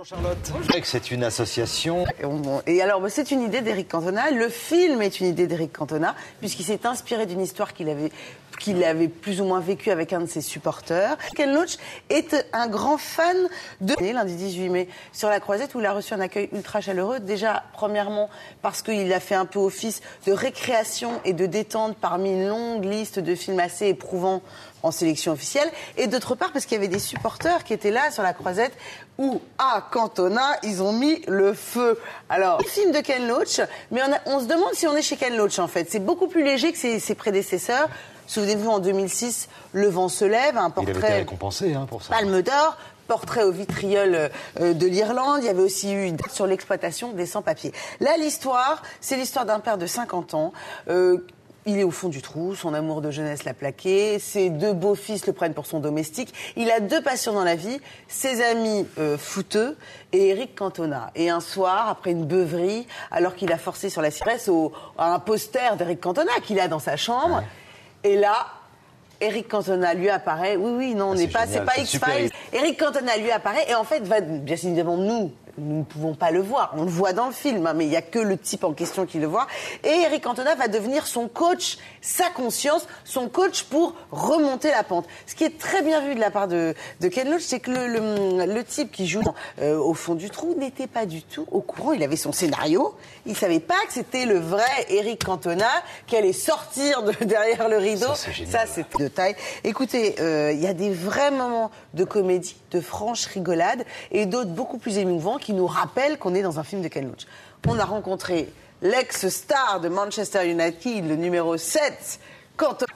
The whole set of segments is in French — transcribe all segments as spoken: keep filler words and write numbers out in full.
Bonjour Charlotte. Je sais que c'est une association. Et alors, c'est une idée d'Éric Cantona. Le film est une idée d'Éric Cantona, puisqu'il s'est inspiré d'une histoire qu'il avait, qu'il avait plus ou moins vécue avec un de ses supporters. Ken Loach est un grand fan de lundi dix-huit mai sur la Croisette, où il a reçu un accueil ultra chaleureux. Déjà, premièrement, parce qu'il a fait un peu office de récréation et de détente parmi une longue liste de films assez éprouvants en sélection officielle, et d'autre part parce qu'il y avait des supporters qui étaient là sur la Croisette où, à Cantona, ils ont mis le feu. Alors, le film de Ken Loach, mais on, a, on se demande si on est chez Ken Loach en fait. C'est beaucoup plus léger que ses, ses prédécesseurs. Souvenez-vous, en deux mille six, Le vent se lève, un portrait... Il avait été récompensé hein, pour ça. Palme d'or, portrait au vitriol euh, de l'Irlande. Il y avait aussi eu une sur l'exploitation des sans-papiers. Là, l'histoire, c'est l'histoire d'un père de cinquante ans... Euh, Il est au fond du trou, son amour de jeunesse l'a plaqué, ses deux beaux-fils le prennent pour son domestique. Il a deux passions dans la vie, ses amis euh, footeux et Éric Cantona. Et un soir, après une beuverie, alors qu'il a forcé sur la ciresse au, à un poster d'Éric Cantona qu'il a dans sa chambre, ouais. Et là... Éric Cantona lui apparaît. Oui, oui, non, on n'est pas, c'est pas X-Files. Éric Cantona lui apparaît et en fait, va, bien évidemment, nous, nous ne pouvons pas le voir. On le voit dans le film, hein, mais il n'y a que le type en question qui le voit. Et Éric Cantona va devenir son coach, sa conscience, son coach pour remonter la pente. Ce qui est très bien vu de la part de, de Ken Loach, c'est que le, le, le type qui joue euh, au fond du trou n'était pas du tout au courant. Il avait son scénario. Il ne savait pas que c'était le vrai Éric Cantona qui allait sortir de derrière le rideau. Ça, c'est génial. Ça, c'est de taille. Écoutez, il euh, y a des vrais moments de comédie, de franche rigolade, et d'autres beaucoup plus émouvants qui nous rappellent qu'on est dans un film de Ken Loach. On a rencontré l'ex-star de Manchester United, le numéro sept, Cantona.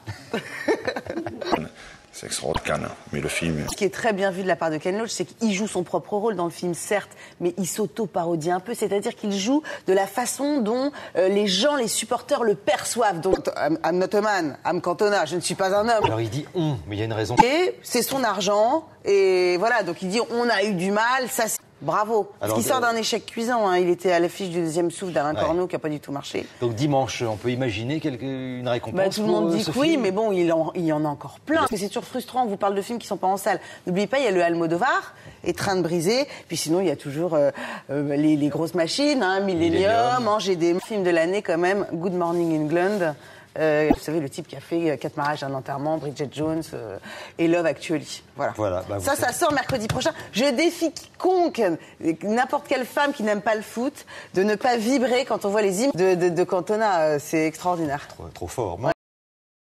C'est extraordinaire, mais le film... Ce qui est très bien vu de la part de Ken Loach, c'est qu'il joue son propre rôle dans le film, certes, mais il s'auto-parodie un peu, c'est-à-dire qu'il joue de la façon dont euh, les gens, les supporters le perçoivent. Donc, I'm, I'm not a man, I'm Cantona, je ne suis pas un homme. Alors il dit on, mais il y a une raison. Et c'est son argent, et voilà, donc il dit on a eu du mal, ça c'est... Bravo. Parce qu'il sort d'un échec cuisant. Hein. Il était à l'affiche du deuxième souffle d'Alain ouais. Corneau qui n'a pas du tout marché. Donc dimanche, on peut imaginer quelque, une récompense bah, tout le monde pour dit ce que oui, film. mais bon, il, en, il y en a encore plein. Mais c'est toujours frustrant, on vous parle de films qui ne sont pas en salle. N'oubliez pas, il y a le Almodovar et Train de briser. Puis sinon, il y a toujours euh, euh, les, les grosses machines, hein, Millennium, Angers des films de l'année quand même, Good Morning England. Euh, vous savez, le type qui a fait Quatre mariages, un enterrement, Bridget Jones euh, et Love Actually. Voilà. voilà bah ça, ça sort mercredi prochain. Je défie quiconque, n'importe quelle femme qui n'aime pas le foot, de ne pas vibrer quand on voit les images de, de, de Cantona. C'est extraordinaire. Trop, trop fort.